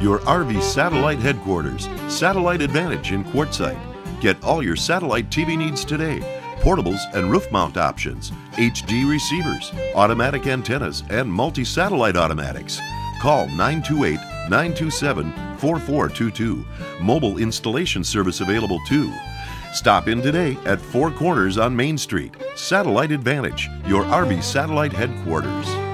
your RV satellite headquarters. Satellite Advantage in Quartzsite. Get all your satellite TV needs today. Portables and roof mount options, HD receivers, automatic antennas, and multi-satellite automatics. Call 928-927-4422. Mobile installation service available too. Stop in today at Four Corners on Main Street. Satellite Advantage, your RV satellite headquarters.